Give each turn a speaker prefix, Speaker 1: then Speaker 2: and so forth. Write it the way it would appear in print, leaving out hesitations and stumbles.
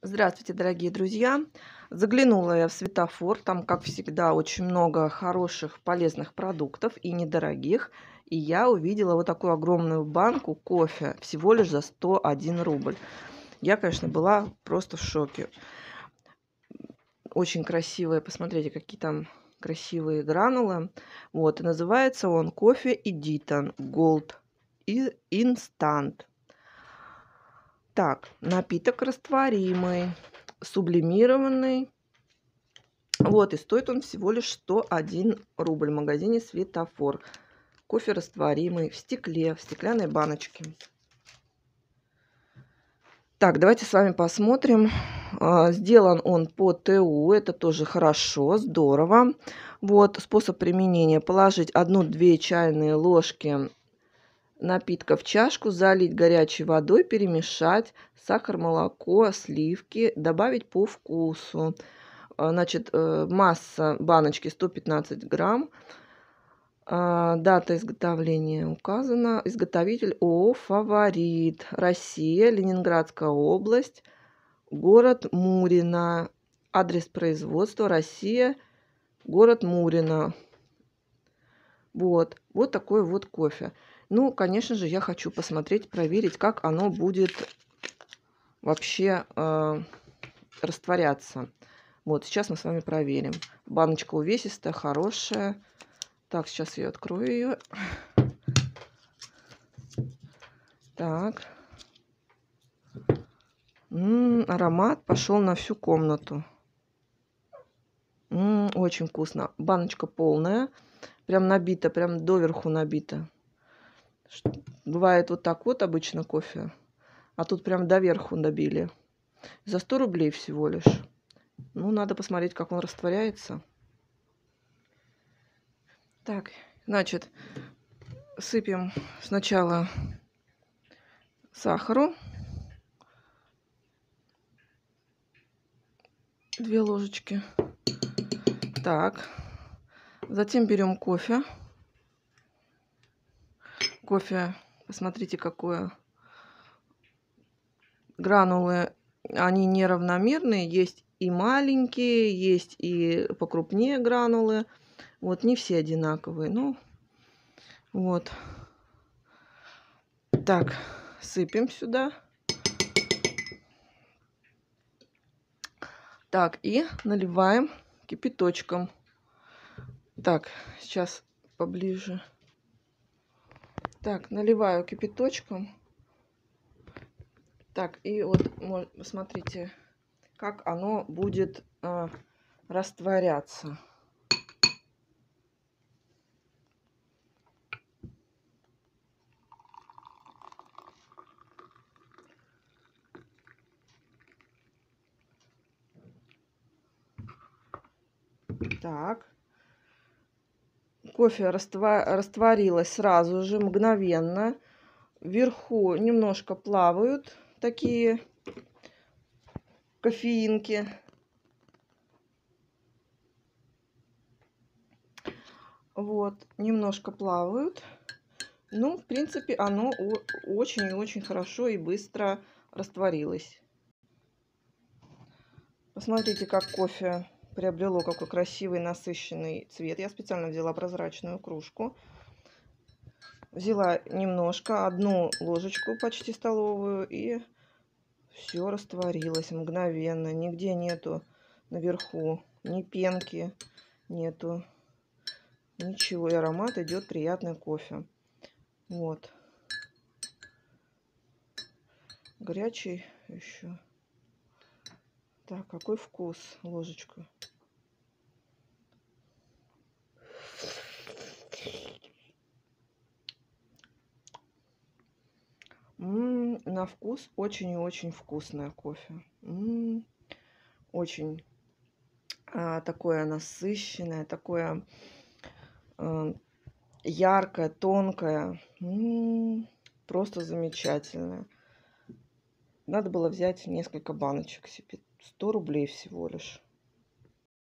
Speaker 1: Здравствуйте, дорогие друзья! Заглянула я в Светофор. Там, как всегда, очень много хороших, полезных продуктов и недорогих. И я увидела вот такую огромную банку кофе всего лишь за 101 рубль. Я, конечно, была просто в шоке. Очень красивые, посмотрите, какие там красивые гранулы. Вот, и называется он кофе Editon Gold и Instant. Так, напиток растворимый, сублимированный. Вот, и стоит он всего лишь 101 рубль в магазине Светофор. Кофе растворимый в стекле, в стеклянной баночке. Так, давайте с вами посмотрим. Сделан он по ТУ, это тоже хорошо, здорово. Вот, способ применения. Положить 1-2 чайные ложки напитка в чашку, залить горячей водой, перемешать, сахар, молоко, сливки, добавить по вкусу. Значит, масса баночки 115 грамм. Дата изготовления указана. Изготовитель ООО «Фаворит». Россия, Ленинградская область, город Мурино. Адрес производства Россия, город Мурино. Вот такой вот кофе. Ну, конечно же, я хочу посмотреть, проверить, как оно будет вообще растворяться. Вот, сейчас мы с вами проверим. Баночка увесистая, хорошая. Так, сейчас я открою ее. Так. Аромат пошел на всю комнату. Очень вкусно. Баночка полная. Прям набита, прям доверху набита. Бывает вот так вот обычно кофе. А тут прям доверху набили. За 100 рублей всего лишь. Ну, надо посмотреть, как он растворяется. Так, значит, сыпем сначала сахару. 2 ложечки. Так. Затем берем кофе. Кофе, посмотрите, какое. Гранулы, они неравномерные. Есть и маленькие, есть и покрупнее гранулы. Вот, не все одинаковые. Ну, вот. Так, сыпем сюда. Так, и наливаем кипяточком. Так, сейчас поближе. Так, наливаю кипяточком. Так, и вот, посмотрите, как оно будет растворяться. Так. Кофе растворилось сразу же, мгновенно. Вверху немножко плавают такие кофеинки. Вот, немножко плавают. Ну, в принципе, оно очень и очень хорошо и быстро растворилось. Посмотрите, как кофе приобрело какой красивый насыщенный цвет. Я специально взяла прозрачную кружку. Взяла немножко, 1 ложечку почти столовую, и все растворилось мгновенно. Нигде нету наверху ни пенки, нету ничего. И аромат идет приятный кофе. Вот. Горячий еще. Так, какой вкус, ложечка. На вкус очень и очень вкусное кофе. Очень такое насыщенное, такое яркое, тонкое. Просто замечательное. Надо было взять несколько баночек себе. 100 рублей всего лишь.